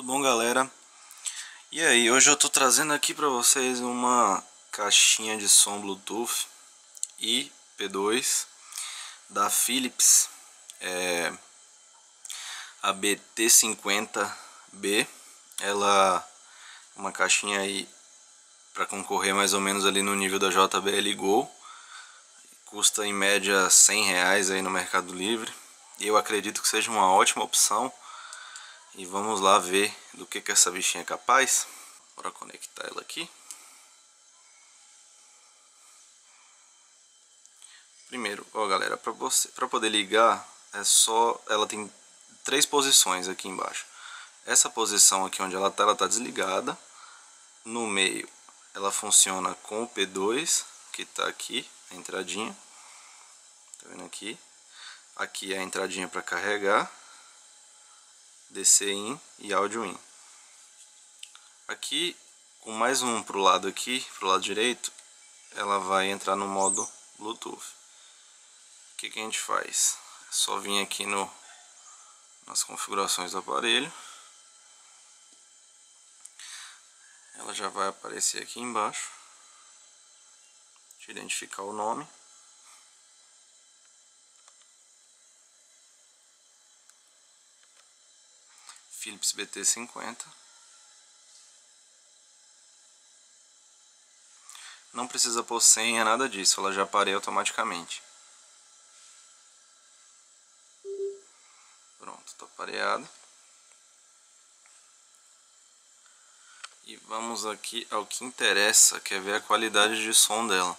bom, galera? E aí, hoje eu tô trazendo aqui pra vocês uma caixinha de som Bluetooth IP2 da Philips, a BT50B. Ela é uma caixinha aí para concorrer mais ou menos ali no nível da JBL Go. Custa em média R$100 aí no Mercado Livre. E eu acredito que seja uma ótima opção. E vamos lá ver do que essa bichinha é capaz. Bora conectar ela aqui. Primeiro, ó galera, para poder ligar, ela tem 3 posições aqui embaixo. Essa posição aqui onde ela tá desligada. No meio ela funciona com o P2, que tá aqui, a entradinha. Tá vendo aqui? Aqui é a entradinha para carregar, DC in e áudio in. Aqui, com mais um pro lado aqui, pro lado direito, ela vai entrar no modo Bluetooth. O que a gente faz? É só vir aqui nas configurações do aparelho. Ela já vai aparecer aqui embaixo. Deixa eu identificar o nome. Philips BT50. Não precisa pôr senha, nada disso, ela já aparelha automaticamente. Pronto, está aparelhado. E vamos aqui ao que interessa, que é ver a qualidade de som dela.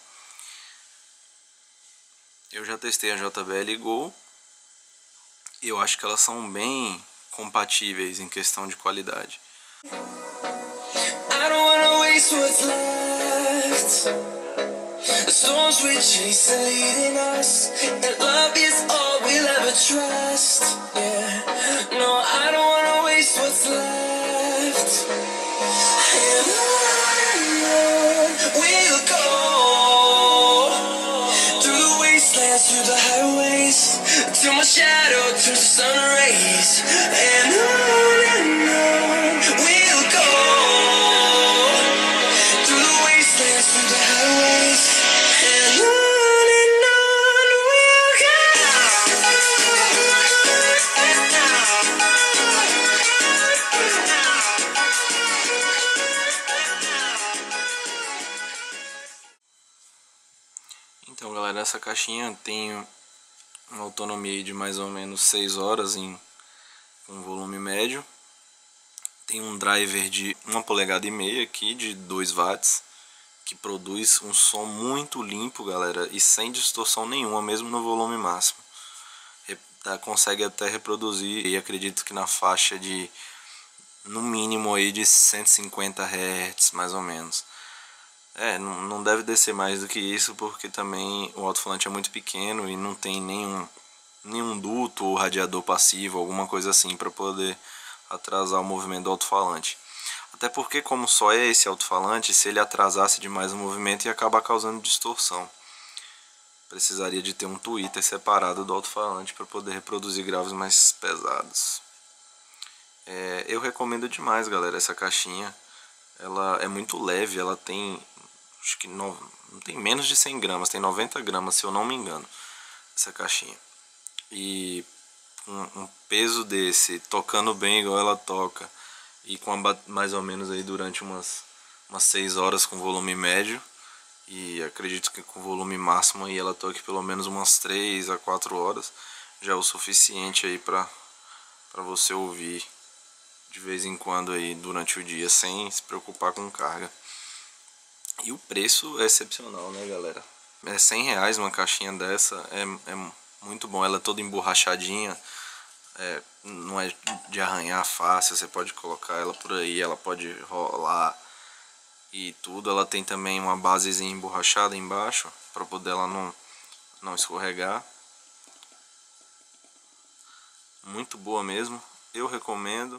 Eu já testei a JBL Go e eu acho que elas são bem compatíveis em questão de qualidade. The storms we chase are leading us, and love is all we'll ever trust. Yeah, no, I don't wanna waste what's left. And on we'll go, through the wastelands, through the highways, till my shadow turns to sun rays. And on we'll go, through the wastelands, through the highways. Então, galera, essa caixinha tem uma autonomia de mais ou menos 6 horas com volume médio. Tem um driver de 1,5 polegadas aqui de 2 watts, que produz um som muito limpo, galera, e sem distorção nenhuma, mesmo no volume máximo. Consegue até reproduzir, e acredito que na faixa de no mínimo aí de 150 Hz, mais ou menos. Não deve descer mais do que isso, porque também o alto-falante é muito pequeno e não tem nenhum duto ou radiador passivo, alguma coisa assim, para poder atrasar o movimento do alto-falante. Até porque, como só é esse alto-falante, se ele atrasasse demais o movimento ia acabar causando distorção. Precisaria de ter um tweeter separado do alto-falante para poder reproduzir graves mais pesados. Eu recomendo demais, galera, essa caixinha. Ela é muito leve, ela tem, acho que não tem menos de 100 gramas, tem 90 gramas, se eu não me engano, essa caixinha. E um peso desse, tocando bem igual ela toca, e com mais ou menos aí durante umas 6 horas com volume médio, e acredito que com volume máximo aí ela toque pelo menos umas 3 a 4 horas, já é o suficiente aí para você ouvir de vez em quando aí durante o dia, sem se preocupar com carga. E o preço é excepcional, né, galera? É R$100 uma caixinha dessa, é muito bom. Ela é toda emborrachadinha, não é de arranhar fácil, você pode colocar ela por aí, ela pode rolar e tudo. Ela tem também uma basezinha emborrachada embaixo, para poder ela não escorregar. Muito boa mesmo, eu recomendo.